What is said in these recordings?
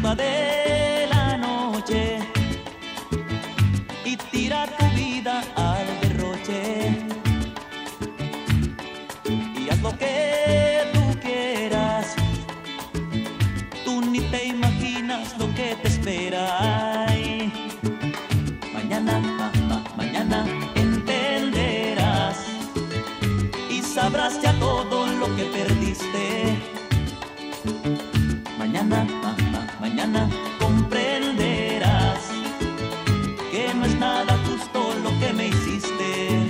encima de la noche y tira tu vida al derroche. Y haz lo que tú quieras, tú ni te imaginas lo que te espera. Ay, mañana, mañana entenderás y sabrás ya todo lo que perdiste. Mañana, mañana comprenderás que no es nada justo lo que me hiciste.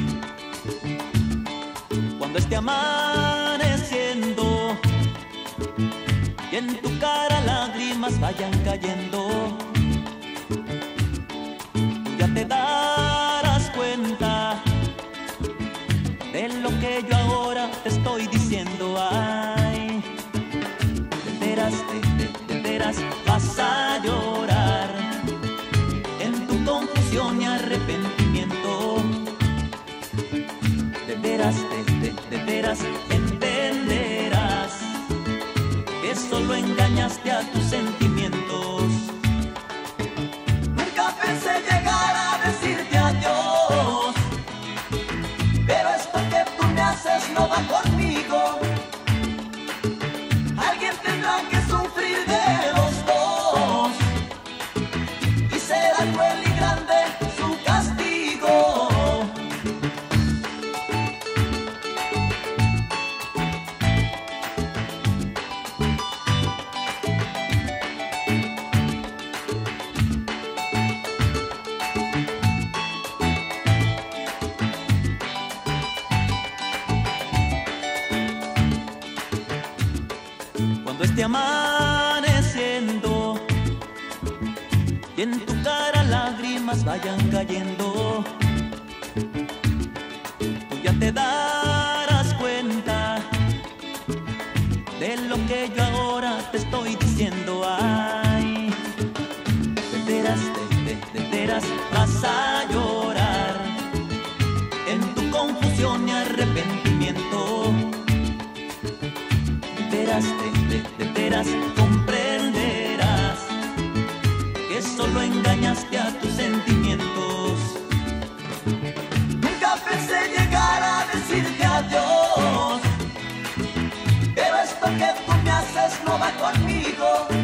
Cuando esté amaneciendo y en tu cara lágrimas vayan cayendo, ya te darás cuenta de lo que yo ahora te estoy diciendo. Ay, de veras vas a llorar en tu confusión y arrepentimiento. De veras entenderás que solo engañaste a tus sentimientos. Nunca pensé llegar a decirte adiós, pero esto que tú me haces no va conmigo. Alguien tendrá que sufrir de los dos y será cruel y grande su castigo. Cuando esté amaneciendo y en tu cara lágrimas vayan cayendo, tú ya te darás cuenta de lo que yo ahora te estoy diciendo. Ay, de veras vas a llorar en tu confusión y arrepentimiento. De veras comprenderás que solo engañaste a tus sentimientos. Nunca pensé llegar a decirte adiós, pero esto que tú me haces no va conmigo.